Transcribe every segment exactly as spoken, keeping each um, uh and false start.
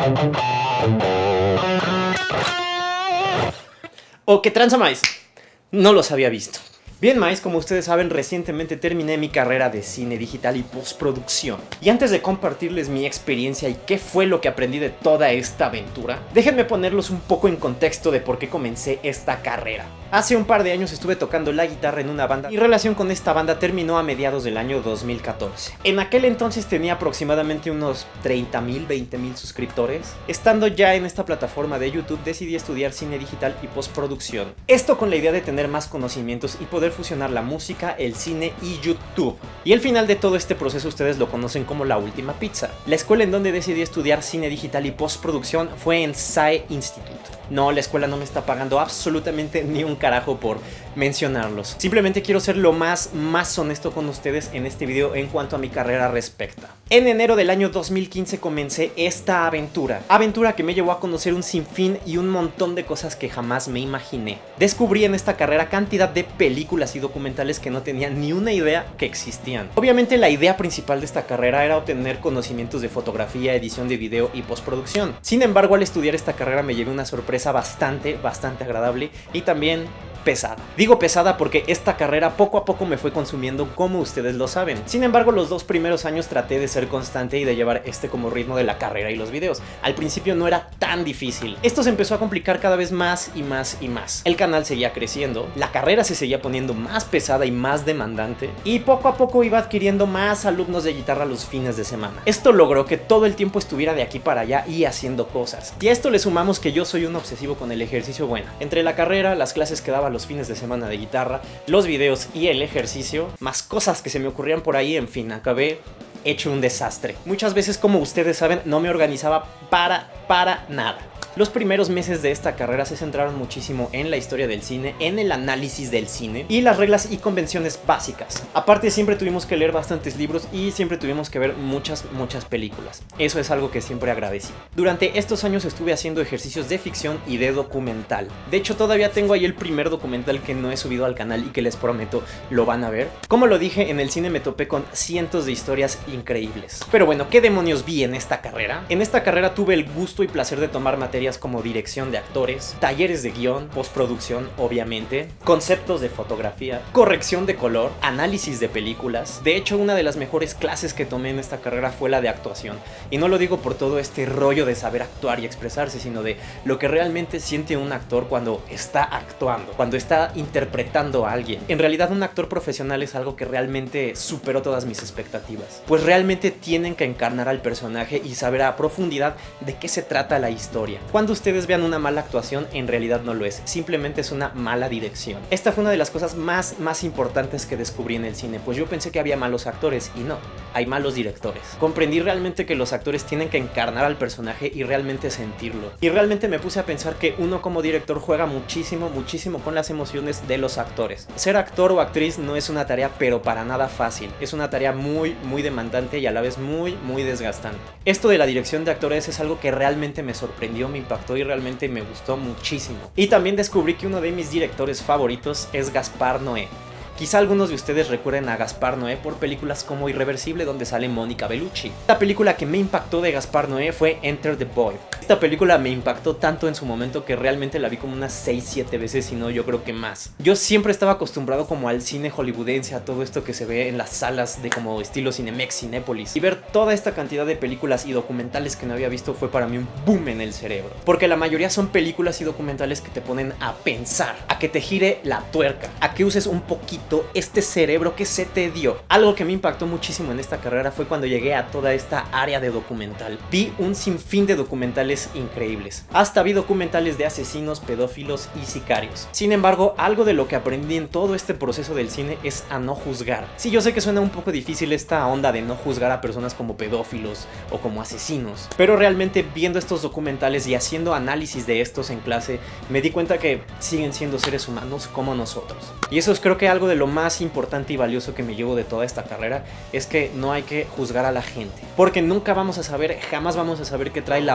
¿O qué tranza, maíz? No los había visto. Bien, maíz, como ustedes saben, recientemente terminé mi carrera de cine digital y postproducción. Y antes de compartirles mi experiencia y qué fue lo que aprendí de toda esta aventura, déjenme ponerlos un poco en contexto de por qué comencé esta carrera. Hace un par de años estuve tocando la guitarra en una banda. Mi relación con esta banda terminó a mediados del año dos mil catorce. En aquel entonces tenía aproximadamente unos treinta mil, veinte mil suscriptores. Estando ya en esta plataforma de YouTube, decidí estudiar cine digital y postproducción. Esto con la idea de tener más conocimientos y poder fusionar la música, el cine y YouTube. Y el final de todo este proceso ustedes lo conocen como la última pizza. La escuela en donde decidí estudiar cine digital y postproducción fue en S A E Institute. No, la escuela no me está pagando absolutamente ni un carajo por mencionarlos. Simplemente quiero ser lo más, más honesto con ustedes en este video en cuanto a mi carrera respecta. En enero del año dos mil quince comencé esta aventura. Aventura que me llevó a conocer un sinfín y un montón de cosas que jamás me imaginé. Descubrí en esta carrera cantidad de películas y documentales que no tenía ni una idea que existían. Obviamente la idea principal de esta carrera era obtener conocimientos de fotografía, edición de video y postproducción. Sin embargo, al estudiar esta carrera me llevé una sorpresa bastante, bastante agradable y también pesada. Digo pesada porque esta carrera poco a poco me fue consumiendo, como ustedes lo saben. Sin embargo, los dos primeros años traté de ser constante y de llevar este como ritmo de la carrera y los videos. Al principio no era tan difícil. Esto se empezó a complicar cada vez más y más y más. El canal seguía creciendo, la carrera se seguía poniendo más pesada y más demandante, y poco a poco iba adquiriendo más alumnos de guitarra los fines de semana. Esto logró que todo el tiempo estuviera de aquí para allá y haciendo cosas. Y a esto le sumamos que yo soy un obsesivo con el ejercicio. Bueno, entre la carrera, las clases que daba los fines de semana de guitarra, los videos y el ejercicio, más cosas que se me ocurrían por ahí, en fin, acabé hecho un desastre. Muchas veces, como ustedes saben, no me organizaba para, para nada. Los primeros meses de esta carrera se centraron muchísimo en la historia del cine, en el análisis del cine y las reglas y convenciones básicas. Aparte, siempre tuvimos que leer bastantes libros y siempre tuvimos que ver muchas, muchas películas. Eso es algo que siempre agradecí. Durante estos años estuve haciendo ejercicios de ficción y de documental. De hecho, todavía tengo ahí el primer documental que no he subido al canal y que les prometo lo van a ver. Como lo dije, en el cine me topé con cientos de historias increíbles. Pero bueno, ¿qué demonios vi en esta carrera? En esta carrera tuve el gusto y placer de tomar materias como dirección de actores, talleres de guión, postproducción, obviamente, conceptos de fotografía, corrección de color, análisis de películas. De hecho, una de las mejores clases que tomé en esta carrera fue la de actuación. Y no lo digo por todo este rollo de saber actuar y expresarse, sino de lo que realmente siente un actor cuando está actuando, cuando está interpretando a alguien. En realidad, un actor profesional es algo que realmente superó todas mis expectativas, pues realmente tienen que encarnar al personaje y saber a profundidad de qué se trata la historia. Cuando ustedes vean una mala actuación, en realidad no lo es, simplemente es una mala dirección. Esta fue una de las cosas más, más importantes que descubrí en el cine, pues yo pensé que había malos actores y no, hay malos directores. Comprendí realmente que los actores tienen que encarnar al personaje y realmente sentirlo. Y realmente me puse a pensar que uno como director juega muchísimo, muchísimo con las emociones de los actores. Ser actor o actriz no es una tarea pero para nada fácil, es una tarea muy, muy demandante y a la vez muy, muy desgastante. Esto de la dirección de actores es algo que realmente me sorprendió, me impactó y realmente me gustó muchísimo. Y también descubrí que uno de mis directores favoritos es Gaspar Noé. Quizá algunos de ustedes recuerden a Gaspar Noé por películas como Irreversible, donde sale Mónica Bellucci. La película que me impactó de Gaspar Noé fue Enter the Void. Esta película me impactó tanto en su momento que realmente la vi como unas seis siete veces, y no, yo creo que más. Yo siempre estaba acostumbrado como al cine hollywoodense, a todo esto que se ve en las salas de como estilo Cinemex, Cinépolis, y ver toda esta cantidad de películas y documentales que no había visto fue para mí un boom en el cerebro, porque la mayoría son películas y documentales que te ponen a pensar, a que te gire la tuerca, a que uses un poquito este cerebro que se te dio. Algo que me impactó muchísimo en esta carrera fue cuando llegué a toda esta área de documental. Vi un sinfín de documentales increíbles. Hasta vi documentales de asesinos, pedófilos y sicarios. Sin embargo, algo de lo que aprendí en todo este proceso del cine es a no juzgar. Sí, yo sé que suena un poco difícil esta onda de no juzgar a personas como pedófilos o como asesinos, pero realmente viendo estos documentales y haciendo análisis de estos en clase, me di cuenta que siguen siendo seres humanos como nosotros. Y eso es, creo que, algo de lo más importante y valioso que me llevo de toda esta carrera, es que no hay que juzgar a la gente, porque nunca vamos a saber, jamás vamos a saber qué trae la otra persona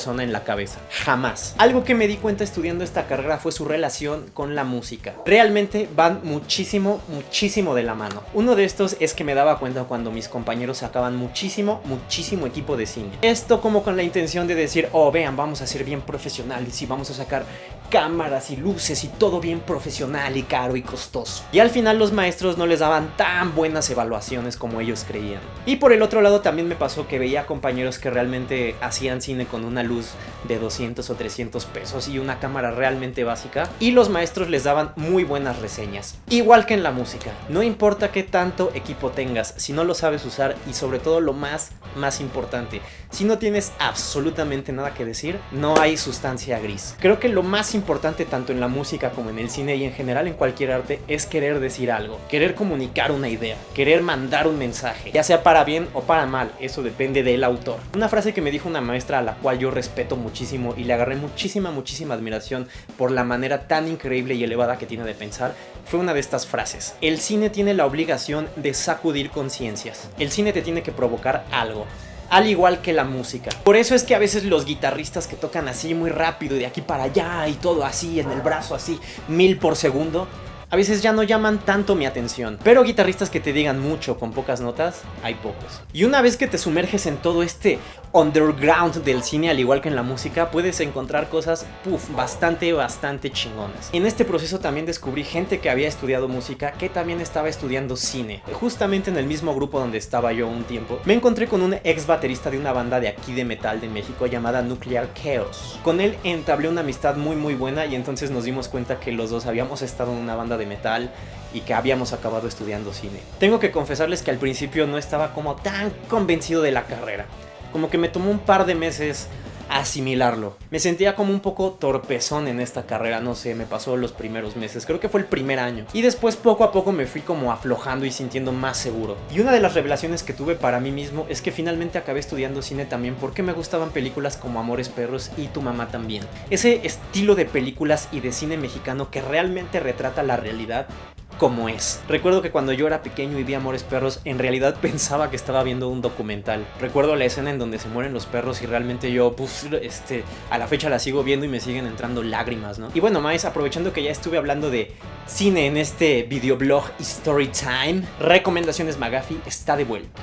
persona en la cabeza, jamás. Algo que me di cuenta estudiando esta carrera fue su relación con la música. Realmente van muchísimo, muchísimo de la mano. Uno de estos es que me daba cuenta cuando mis compañeros sacaban muchísimo, muchísimo equipo de cine. Esto como con la intención de decir, oh vean, vamos a ser bien profesionales y vamos a sacar cámaras y luces y todo bien profesional y caro y costoso. Y al final los maestros no les daban tan buenas evaluaciones como ellos creían. Y por el otro lado también me pasó que veía compañeros que realmente hacían cine con una luz de doscientos o trescientos pesos y una cámara realmente básica, y los maestros les daban muy buenas reseñas. Igual que en la música, no importa qué tanto equipo tengas, si no lo sabes usar, y sobre todo lo más, más importante, si no tienes absolutamente nada que decir, no hay sustancia gris. Creo que lo más importante tanto en la música como en el cine y en general en cualquier arte es querer decir algo, querer comunicar una idea, querer mandar un mensaje, ya sea para bien o para mal, eso depende del autor. Una frase que me dijo una maestra a la cual yo respeto muchísimo y le agarré muchísima, muchísima admiración por la manera tan increíble y elevada que tiene de pensar, fue una de estas frases: el cine tiene la obligación de sacudir conciencias, el cine te tiene que provocar algo, al igual que la música. Por eso es que a veces los guitarristas que tocan así muy rápido, de aquí para allá y todo así en el brazo así, mil por segundo, a veces ya no llaman tanto mi atención. Pero guitarristas que te digan mucho con pocas notas, hay pocos. Y una vez que te sumerges en todo este underground del cine, al igual que en la música, puedes encontrar cosas, puff, bastante, bastante chingonas. En este proceso también descubrí gente que había estudiado música que también estaba estudiando cine. Justamente en el mismo grupo donde estaba yo un tiempo, me encontré con un ex baterista de una banda de aquí de metal de México llamada Nuclear Chaos. Con él entablé una amistad muy muy buena y entonces nos dimos cuenta que los dos habíamos estado en una banda de metal y que habíamos acabado estudiando cine. Tengo que confesarles que al principio no estaba como tan convencido de la carrera. Como que me tomó un par de meses asimilarlo. Me sentía como un poco torpezón en esta carrera, no sé, me pasó los primeros meses, creo que fue el primer año. Y después poco a poco me fui como aflojando y sintiendo más seguro. Y una de las revelaciones que tuve para mí mismo es que finalmente acabé estudiando cine también porque me gustaban películas como Amores Perros y Tu Mamá También. Ese estilo de películas y de cine mexicano que realmente retrata la realidad como es. Recuerdo que cuando yo era pequeño y vi Amores Perros, en realidad pensaba que estaba viendo un documental. Recuerdo la escena en donde se mueren los perros y realmente yo, pues, este, a la fecha la sigo viendo y me siguen entrando lágrimas, ¿no? Y bueno, más aprovechando que ya estuve hablando de cine en este videoblog Storytime, Recomendaciones McGaffey está de vuelta.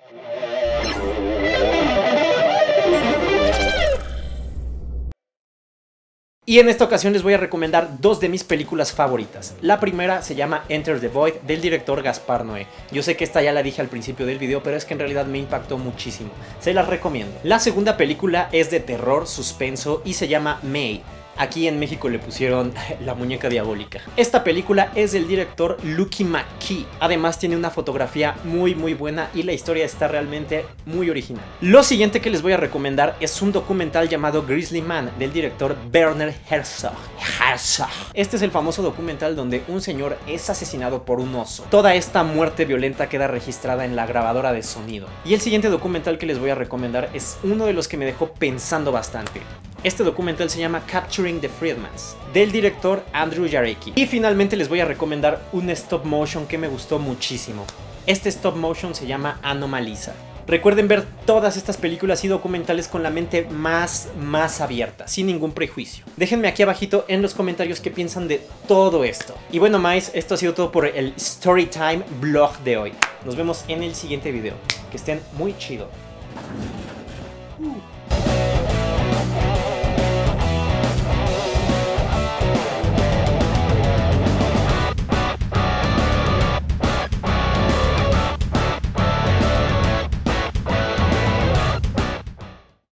Y en esta ocasión les voy a recomendar dos de mis películas favoritas. La primera se llama Enter the Void, del director Gaspar Noé. Yo sé que esta ya la dije al principio del video, pero es que en realidad me impactó muchísimo. Se las recomiendo. La segunda película es de terror, suspenso y se llama May. Aquí en México le pusieron La Muñeca Diabólica. Esta película es del director Lucky McKee. Además tiene una fotografía muy muy buena y la historia está realmente muy original. Lo siguiente que les voy a recomendar es un documental llamado Grizzly Man del director Werner Herzog. Herzog. Este es el famoso documental donde un señor es asesinado por un oso. Toda esta muerte violenta queda registrada en la grabadora de sonido. Y el siguiente documental que les voy a recomendar es uno de los que me dejó pensando bastante. Este documental se llama Capturing the Friedmans, del director Andrew Jarecki. Y finalmente les voy a recomendar un stop motion que me gustó muchísimo. Este stop motion se llama Anomalisa. Recuerden ver todas estas películas y documentales con la mente más, más abierta, sin ningún prejuicio. Déjenme aquí abajito en los comentarios qué piensan de todo esto. Y bueno, más, esto ha sido todo por el Storytime vlog de hoy. Nos vemos en el siguiente video. Que estén muy chido. Uh.